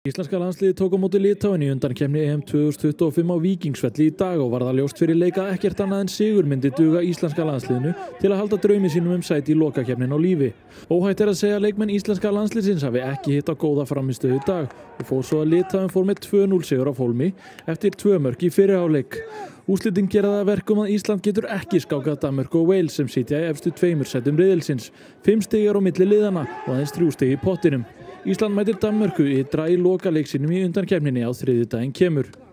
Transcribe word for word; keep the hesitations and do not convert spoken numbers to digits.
Íslenska landsliðið tók á móti Litháen í undankeppni E M tvö þúsund tuttugu og fimm á Víkingsvelli í dag og var það ljóst fyrir leik að ekkert annað en sigur myndi duga íslenska landsliðinu til að halda draumi sínum um sæti í lokakeppnin á lífi. Óhætt er að segja að leikmenn íslenska landsliðsins hafi ekki hitt á góða frammistöðu í dag og fór svo að Litháen fór með tvö núll sigur á Hólmi eftir tvö mörk í fyrri hálfleik. Úrslitin gera það að verkum að Ísland getur ekki skákað Danmörku og Wales sem sitja í efstu tveimur sætum riðilsins. Fimm stig eru á milli liðanna og aðeins þrjú stig í pottinum. Ísland mætir Danmörku ytra í lokaleik sínum í undankeppninni á þriðjudaginn kemur.